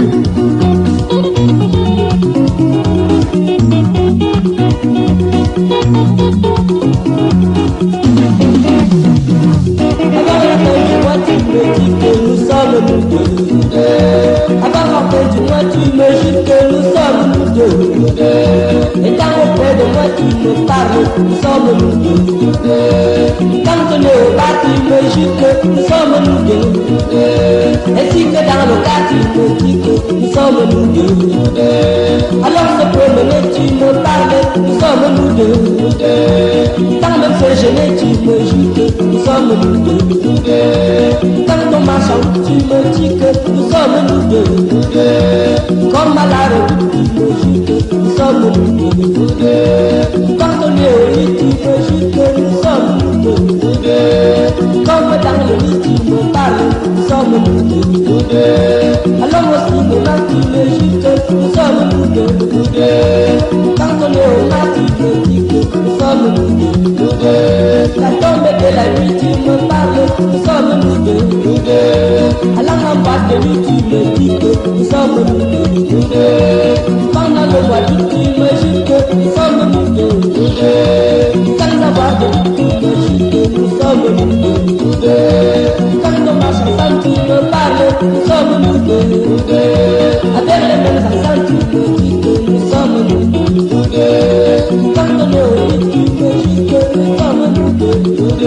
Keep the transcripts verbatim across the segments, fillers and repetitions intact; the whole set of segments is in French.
Et quand on fait de moi tu me parles, nous sommes nous deux. Quand on est au bas tu me gifles, nous sommes nous deux. Et si que dans le cas tu me dis que nous sommes nous deux. Alors se promener tu me parles, nous sommes nous deux. Quand même se gêner tu me gifles, nous sommes nous deux. Quand on marche en route tu me dis que nous sommes nous deux. Comme à la route tu me gifles, nous sommes nous deux. Quand on est au lit tu me gifles, nous sommes nous deux. Comme dans le lit tu me parles, nous sommes nous deux. Alors au cinéma tu me gifles, nous sommes nous deux. Quand on est au mat tu me dis que nous sommes nous deux. La tombe de la nuit tu me parles, nous sommes nous deux. Alors en boîte de nuit tu me dis que nous sommes nous deux. Pendant le mois d'août tu me dis que nous sommes nous deux. Sans avoir de doute tu me dis que nous sommes nous deux. Quand on marche ensemble tu me parles, nous sommes nous deux. Avec les mêmes accents tu me dis que nous sommes nous deux. Quand on est au lit tu me dis que nous sommes nous deux.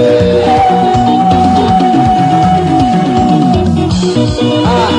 Ah.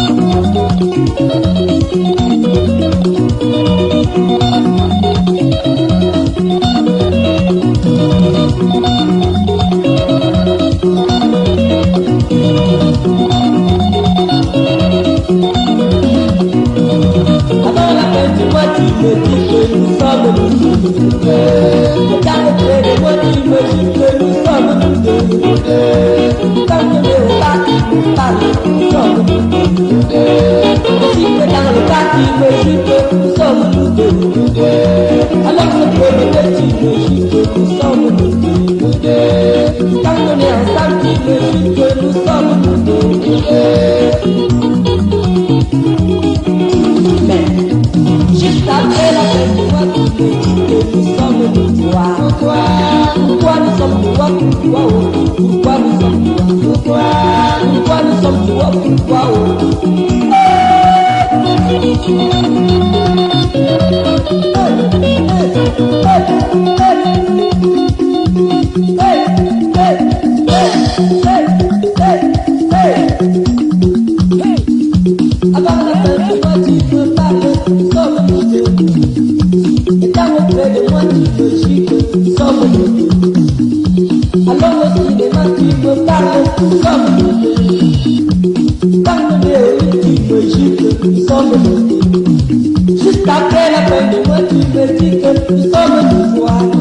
Avant la fin du mois tu me dis que nous sommes nous deux. Et quand le près de moi tu me dis que nous sommes nous deux. Quand on est au bas tu me parles, nous sommes nous deux. Et si que dans le bas tu me dis que nous sommes nous deux. Alors ce premier tu me dis que nous sommes nous deux. Quand on est ensemble tu me dis que nous sommes nous deux. Mais juste après la fin du mois tu me dis que nous sommes nous trois. Pourquoi? Pourquoi nous sommes trois? Pourquoi oh? Pourquoi nous sommes trois? Pourquoi? Pourquoi nous sommes trois? Pourquoi oh? Avant la fin du mois tu me parles, nous sommes nous deux. Et quand auprès de moi tu me dis que nous sommes nous deux. Alors au cinéma tu me parles, nous sommes nous deux. Quand on est au lit tu me dis que nous sommes nous deux. Juste après la fin du mois tu me dis que nous sommes nous trois.